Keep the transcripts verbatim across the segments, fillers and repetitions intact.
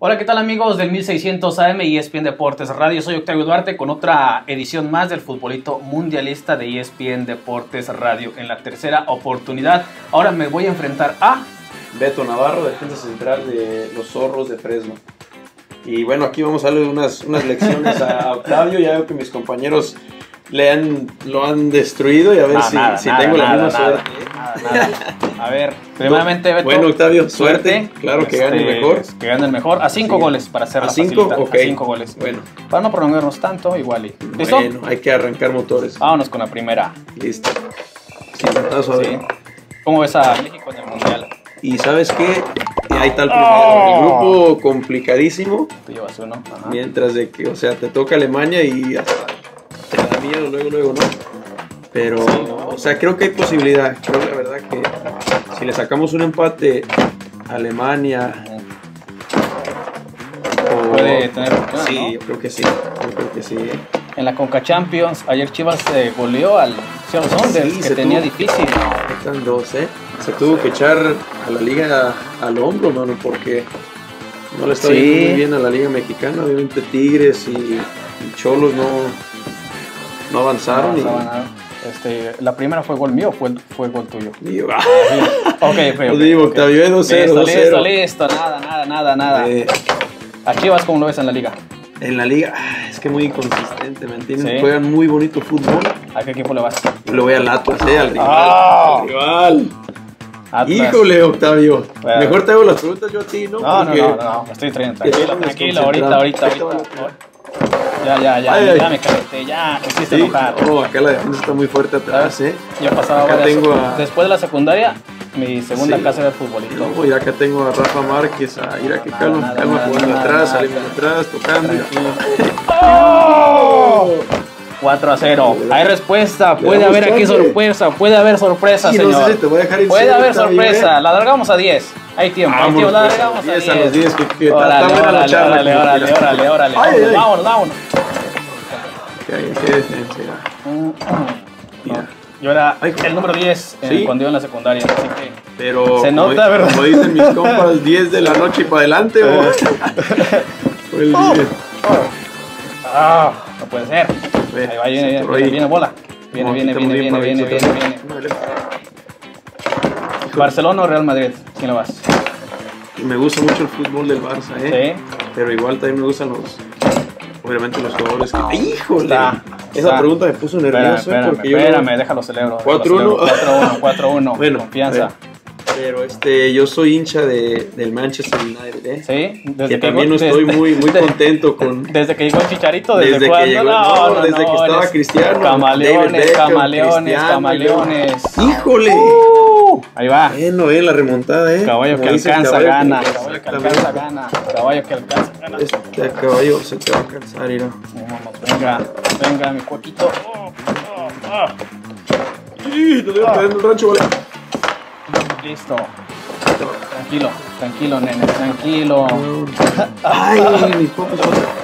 Hola, ¿qué tal amigos del mil seiscientos A M y E S P N Deportes Radio? Soy Octavio Duarte con otra edición más del futbolito mundialista de E S P N Deportes Radio. En la tercera oportunidad, ahora me voy a enfrentar a... Beto Navarro, defensa central de los Zorros de Fresno. Y bueno, aquí vamos a darle unas, unas lecciones a Octavio. Ya veo que mis compañeros le han, lo han destruido y a ver no, si, nada, si nada, tengo nada, la misma nada, suerte. Nada, nada. A ver, primeramente Beto. Bueno, Octavio, suerte. suerte. Claro que este, gane el mejor. Que gane el mejor. A cinco sí. goles para hacer ¿A la cinco? facilita. Okay. A cinco goles. Bueno. Para no prolongarnos tanto, igual y. ¿Listo? Bueno, hay que arrancar motores. Vámonos con la primera. Listo. Sí, sí. ¿Cómo ves a México en el Mundial? Y ¿sabes qué? Ahí está el primero. Oh. El grupo complicadísimo. Tú llevas uno. Ajá. Mientras de que, o sea, te toca Alemania y hasta te da miedo luego, luego, ¿no? Pero, sí, no. o sea, creo que hay posibilidad. Creo la verdad que si le sacamos un empate a Alemania... O, puede tener oportunidad, sí, ¿no? yo creo que sí. Yo creo que sí. En la Conca Champions, ayer Chivas eh, goleó al Seattle Sounders, sí, que tenía tuvo, difícil. Están dos, ¿eh? Se tuvo que echar a la liga al hombro, mano, porque no le está sí. yendo muy bien a la liga mexicana. Obviamente Tigres y, y Cholos no, no avanzaron. No, y... nada. Este, ¿La primera fue gol mío o fue, fue gol tuyo? Mío. Ah, ok, ok. Os digo, Octavio, dos cero. Listo, listo, listo. Nada, nada, nada, nada. Eh, ¿A Chivas cómo lo ves en la liga? En la liga, es que muy inconsistente, ¿me entiendes? ¿Sí? Juegan muy bonito fútbol. ¿A qué equipo le vas? Le voy al Atlas, eh, al rival. Oh. Al rival. Atlas. Híjole, Octavio. Bueno. Mejor te hago las preguntas yo a ti, ¿no? No, Porque... no, no, no, me estoy trayendo. Tranquilo, tranquilo, ahorita, ahorita, ahorita. Ya, ya, ya, ay, ya ay. me calenté, ya me hiciste sí. enojar. Oh, acá la defensa está muy fuerte atrás, ¿eh? Yo pasaba acá varias... tengo a... Después de la secundaria, mi segunda sí. casa era el futbolito. No, y acá tengo a Rafa Márquez, a ir a que calma, nada, calma, nada, jugando nada, atrás, salimos atrás, tocando. ¡Oh! cuatro a cero. Hay respuesta. Puede haber aquí sorpresa. Puede haber sorpresa, sí, señor. No sé si te voy a dejar Puede cero, haber sorpresa. Bien. La alargamos a diez. Hay tiempo. Hay tiempo. La alargamos a diez. A los diez. Que, que órale, está órale, charla, órale, órale, órale, órale. Ay, vámonos, ay. vámonos, vámonos. Qué, qué defensa. Mira. Yo era ay, el número diez eh, ¿sí? cuando iba en la secundaria. Así que pero se nota, como, ¿verdad? Como dicen mis compas, diez de la noche y para adelante. ¿O? Fue el oh. Oh. Ah, no puede ser. Ahí va, viene, viene, viene, viene bola. Viene, no, viene, viene, viene, viene, viene, viene, viene. ¿Barcelona o Real Madrid? ¿Quién lo vas? Me gusta mucho el fútbol del Barça, ¿eh? Sí. Pero igual también me gustan los... Obviamente los jugadores que... ¡Híjole! Está, Esa está. pregunta me puso nervioso. Espérame, porque espérame, yo... déjalo celebro. cuatro uno. cuatro uno, cuatro uno. Bueno, confianza. Pero este, yo soy hincha de, del Manchester United, ¿eh? Sí, desde que, que también no estoy desde, muy, muy desde, contento con... Desde que llegó el Chicharito, ¿desde, desde cuándo? Que llegó, no, no, no, desde no, que estaba Cristiano. Camaleones, Beckham, camaleones, camaleones. ¡Híjole! Uh, ahí va. Bueno, eh, la remontada, ¿eh? Caballo Como que alcanza, caballo gana. Que, caballo que alcanza, gana. Caballo que alcanza, gana. Este caballo se te va a cansar, mira. Vamos, venga, venga, mi cuequito. Oh, oh, oh. Sí, te voy a traer el rancho, vale. Listo. Tranquilo, tranquilo, nene, tranquilo. Ay, mis pocos.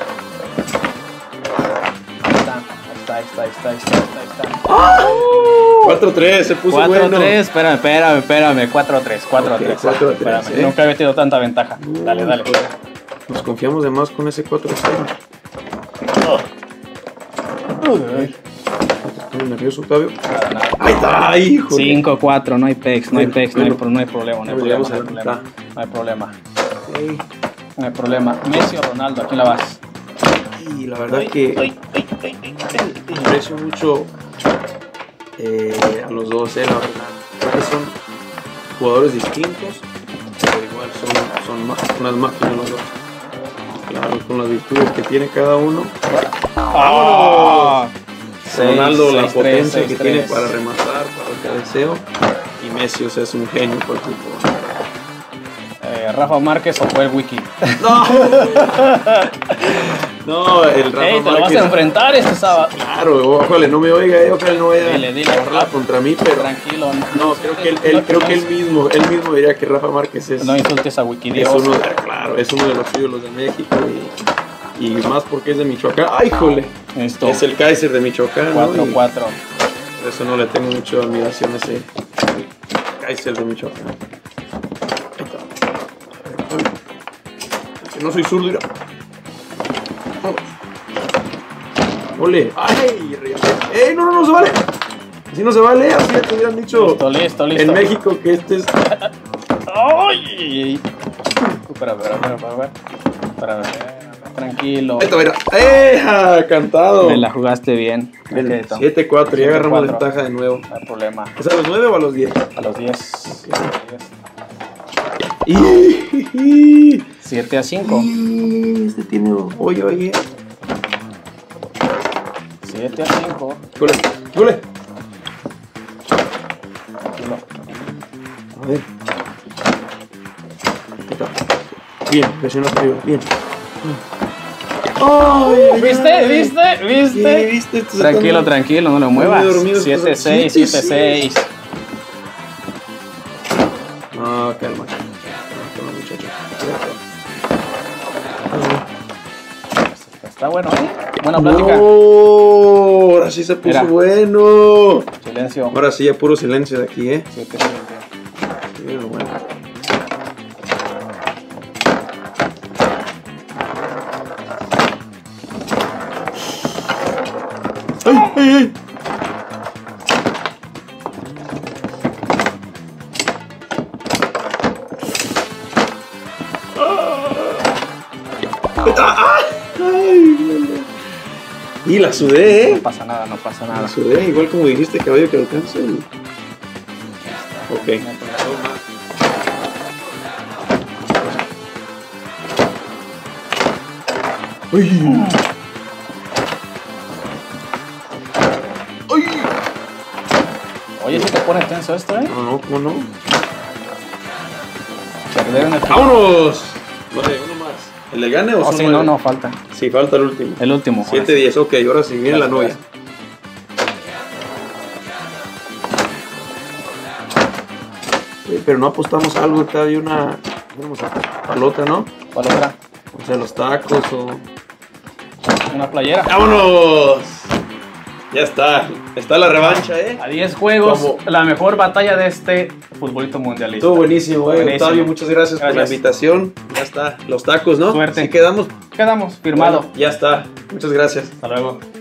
Ahí está, ahí está, ahí está, ahí está, ahí está. cuatro tres, se puso cuatro, bueno. cuatro tres, espérame, espérame, espérame. cuatro tres, cuatro tres. cuatro tres. ¿Eh? Nunca había tenido tanta ventaja. Uh, dale, dale. Nos confiamos de más con ese cuatro cero. Oh. Uh, Estoy nervioso, Octavio. Nada, nada. Ahí está, hijo. cinco cuatro, no hay pex, no hay pex, no hay, no hay problema, no hay problema, no hay problema. No hay problema. Okay. No hay problema. Messi o Ronaldo, ¿a quién la vas? Y la verdad que aprecio mucho eh, a los dos, eh, la verdad. Creo que son jugadores distintos, pero igual son, son más, unas máquinas los dos. Claro, con las virtudes que tiene cada uno. ¡Oh! Ronaldo, seis, la seis, potencia tres, que seis, tiene tres. para rematar, para el cabeceo. Y Messi, o sea, es un genio por el fútbol. Eh, Rafa Márquez o fue el Wiki. No, no, el Rafa Ey, te Márquez. lo vas a enfrentar este sábado. Claro, ojalá no me oiga, eh, ojalá no vaya Dile, dile, a hablar contra mí, pero tranquilo. no, creo que él, él, no, creo no, que él mismo, él mismo diría que Rafa Márquez es, no insultes a Wiki es Dios. uno, de, claro, es uno de los ídolos de México y, y más porque es de Michoacán. ¡Ay, jole! Esto. Es el Kaiser de Michoacán. cuatro cuatro. ¿No? Por eso no le tengo mucha admiración a ese Kaiser de Michoacán. Que no soy zurdo, mira. Vamos. Ole. ¡Ay! ¡Ey! No, no, no se vale. Así no se vale. Así ya te hubieran dicho. Listo, listo, listo. En México que este es. ¡Ay! Espera, espera, espera, espera. Espera, espera. Tranquilo. Esto, mira. ¡Eh! Cantado. Me la jugaste bien. siete cuatro, ya agarramos ventaja de nuevo. No hay problema. ¿Es a los nueve o a los diez? A los diez. siete a cinco. Este tiene hoyo ahí. siete a cinco. ¡Cule! ¡Cule! Tranquilo. A ver. Bien, presiona arriba. Bien. Oh, ¿Viste? ¿Viste? ¿Viste? ¿Viste? Tranquilo, tranquilo, no lo muevas. siete seis, siete seis. No, calma. Calma, muchacho. Está bueno, ¿eh? Buena plática. No, ahora sí se puso Mira. bueno. Silencio. Ahora sí, ya puro silencio de aquí, ¿eh? Sí, que silencio. Mira lo bueno. ¡Ay, ay, ay! Y la sudé, ¿eh? No pasa nada, no pasa nada. La sudé, igual como dijiste, caballo que alcance. Y... Ok. ¡Uy! ¡Uy! Oye, si te pone tenso esto, ¿eh? No, no, ¿cómo no? Perdieron el ¡Vámonos! Vale, uno más. ¿El le gane o oh, son sí, nueve? no, no, falta. Sí, falta el último. El último. siete diez, ok, ahora sí, viene la novia. Oye, pero no apostamos algo, acá hay una... Vamos a para la otra, ¿no? ¿Cuál otra? O sea, los tacos o... Una playera. ¡Vámonos! Ya está, está la revancha, ¿eh? A diez juegos, Como... la mejor batalla de este futbolito mundialista. Estuvo buenísimo, eh. Octavio, muchas gracias, gracias por la invitación. Ya está, los tacos, ¿no? Suerte. Sí, quedamos. Quedamos, firmado. Bueno, ya está, muchas gracias. Hasta luego.